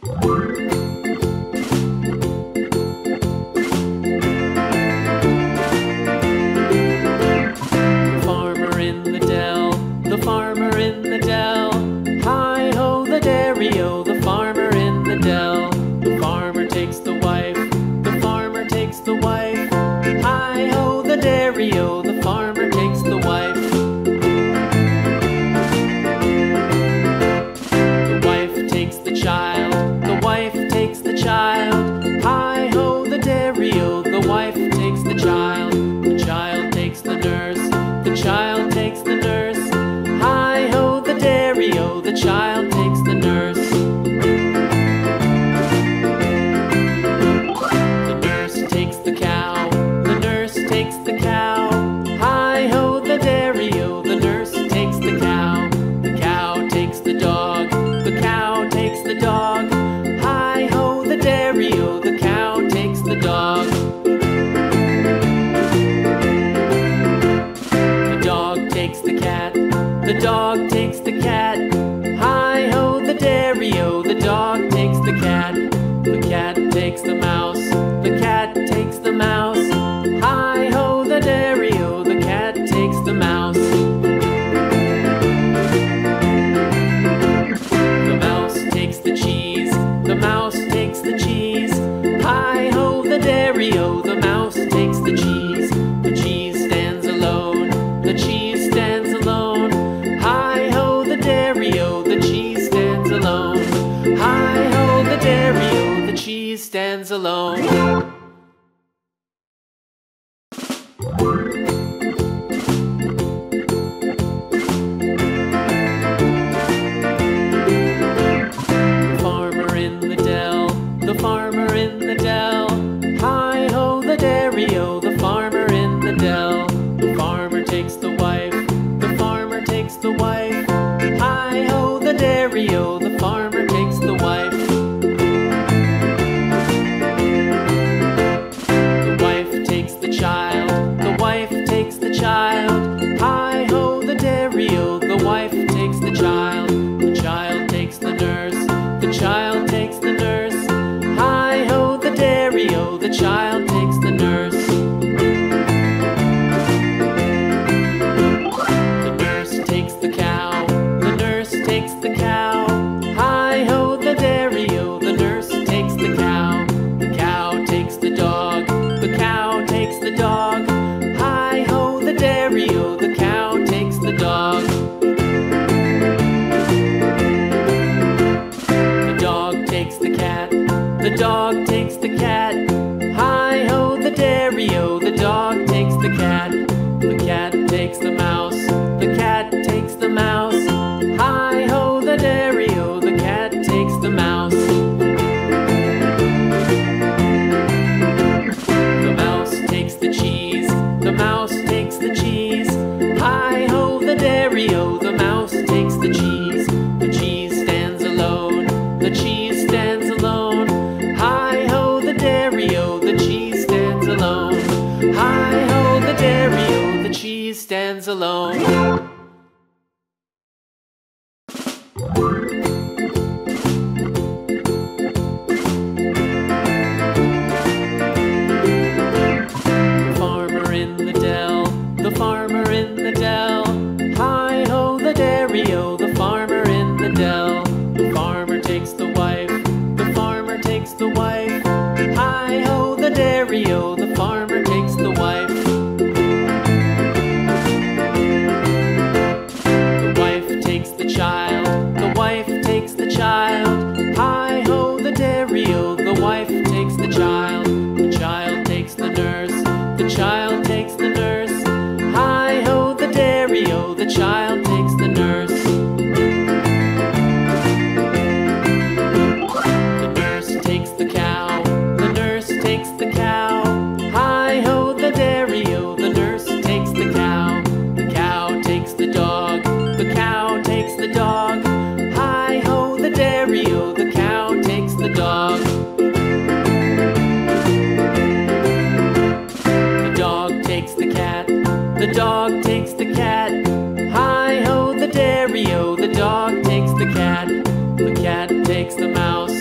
Farmer in the dell, the farmer in the dell. Hi-ho the dairy-o, the farmer in the dell. The farmer takes the wife, the farmer takes the wife. Hi-ho the dairy-o, the farmer takes the wife. The wife takes the child, the wife takes the child. Hi-ho the dairy-o, the wife takes the child. The child takes the nurse, the child takes the nurse. Hi-ho the dairy-o, the child takes the nurse. The nurse takes the cow, the nurse takes the cow. Hi-ho the dairy-o, the nurse takes the cow. The cow takes the dog, the cow takes the dog. Hi-ho the dairy-o, the cow takes the dog. The dog takes the cat, the dog takes the cat. Hi-ho the dairy-o, the dog takes the cat. The cat takes the mouse, the cat takes the mouse. Hi-ho the dairy-o, the cat takes the mouse. The mouse takes the cheese, the mouse takes the cheese. Hi-ho the dairy-o, the mouse takes the cheese. The cheese stands alone, the cheese stands alone. Hi-ho the dairy-o, the cheese stands alone. Hi-ho the dairy-o, the cheese stands alone. The farmer in the dell, the farmer in the dell. Hi-ho the dairy-o, the farmer in the dell. The farmer takes the wife, the farmer takes the wife. Hi-ho the dairy-o, the farmer takes the wife. The wife takes the child, the wife takes the child. Hi-ho the dairy-o, the wife takes the child. The child takes the nurse, the child takes the nurse. Hi-ho the dairy-o, the child takes the nurse. The nurse takes the cow, the nurse takes the cow. Hi-ho the dairy-o, the nurse takes the cow. The cow takes the dog, the cow takes the dog. Hi-ho the dairy-o, the cow takes the dog. The dog takes the cat, the dog takes the cat. Hi-ho the dairy-o, the dog takes the cat. The cat takes the mouse, the cat takes the mouse. Hi-ho the dairy-o, the cat takes the mouse. The mouse takes the cheese, the mouse takes the cheese. Hi-ho the dairy-o, the mouse takes the cheese. The cheese stands alone, the cheese stands alone. Hi-ho the dairy-o, the cheese stands alone. Hi-ho the dairy-o, the cheese stands alone. The farmer in the dell, the farmer in the dell. Hi-ho the dairy-o, the farmer in the dell. The farmer takes the wife, the farmer takes the wife. Hi-ho the dairy-o, the farmer takes the wife. The wife takes the child, the wife takes the child. Hi-ho the dairy-o, the wife takes the child. The child takes the nurse, the child takes the nurse. Hi-ho the dairy-o, the child takes the nurse. The nurse takes the cow, the nurse takes the cow. Hi-ho the dairy-o, the nurse takes the cow. The cow takes the dog, the cow takes the dog. Hi-ho the dairy-o, the cow takes the dog. The dog takes the cat, the dog takes the cat. Hi-ho the dairy-o, the dog takes the cat. The cat takes the mouse,